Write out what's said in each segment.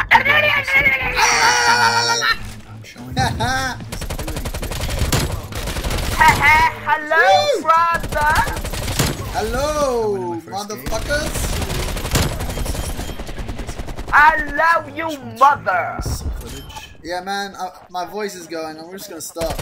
I'm showing Hello, brother. Hello, motherfuckers. I love you, mother. Yeah, man, my voice is going. We're just gonna stop.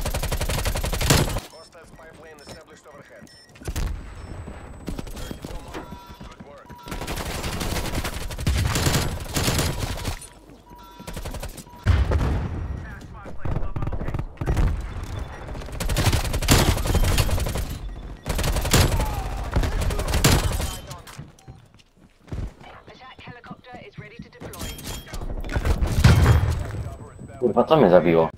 Facciamo esavio.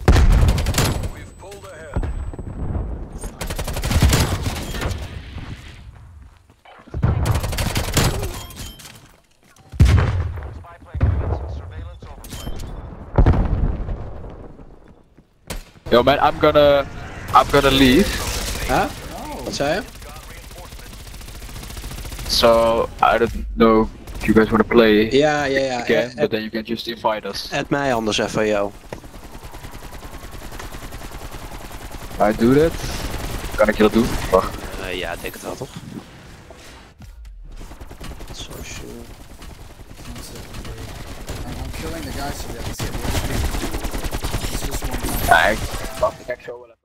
Yo man, I'm gonna leave. Huh? Wat zei je? So I don't know if you guys wanna play Ja. again, but then you can just invite us. Add mij anders even, yo. I do that. Kan ik je dat doen? Wacht. Ja, ik denk het wel, toch? Social. I'm killing the guys so that we see the Ja, wacht, ik kijk zo wel even.